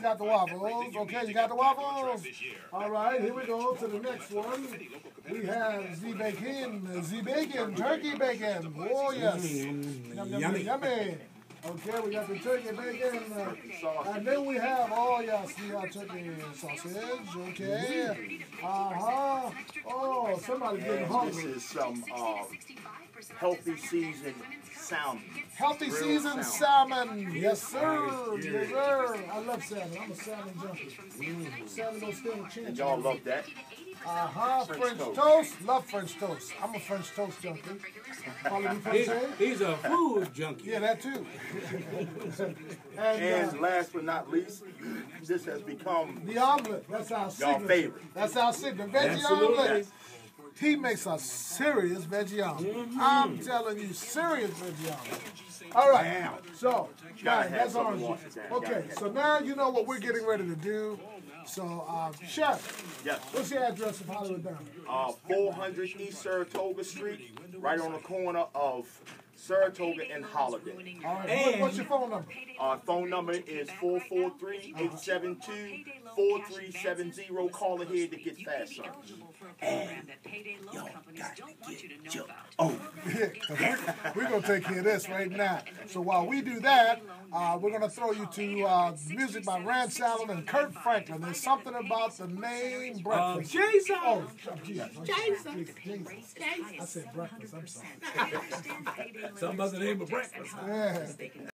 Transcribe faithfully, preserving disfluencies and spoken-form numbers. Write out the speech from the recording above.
got the waffles. Okay, you got the waffles? All right, here we go to the next one. We have Z bacon, Z bacon, turkey bacon. Oh, yes. Yum, yum, yummy. yummy. Okay, we got the turkey bacon. Uh, and then we have, oh, yes, the uh, turkey sausage. Okay. Uh-huh. Oh, somebody's getting hungry. This is some uh, healthy seasoned salmon. Healthy Grilled seasoned salmon. salmon. Yes, sir. Yes, sir. I love salmon. I'm a salmon junkie. Mm. Salmon don't stand a chance. Y'all love that? Uh-huh. French, French toast. toast. Love French toast. I'm a French toast junkie. Follow me, he's, he's a food junkie. Yeah, that too. and and uh, last but not least, this has become the omelet. That's our y'all favorite. That's our signature. Veggie Absolutely. omelet. He makes a serious veggie omelet. Mm-hmm. I'm telling you, serious veggie omelet. All right. Damn. So, right, that's orange. Okay, so now you know what we're getting ready to do. So, uh, Chef, yes. What's your address of Hollywood Diner? Uh, four hundred East Saratoga Street, right on the corner of Saratoga and Holiday. All right. And what's your phone number? Our phone number is four four three, eight seven two, four three seven zero. Call ahead to get fast service. And y'all got to get jumped. Oh, we're going to take care of this right now. So while we do that, uh, we're going to throw you to uh, music by Rance Allen and Kurt Franklin. There's something about the name breakfast. Uh, Jason. Oh, Jesus. Jason. Jesus. I said breakfast. I'm sorry. Something about the name of breakfast. Yeah.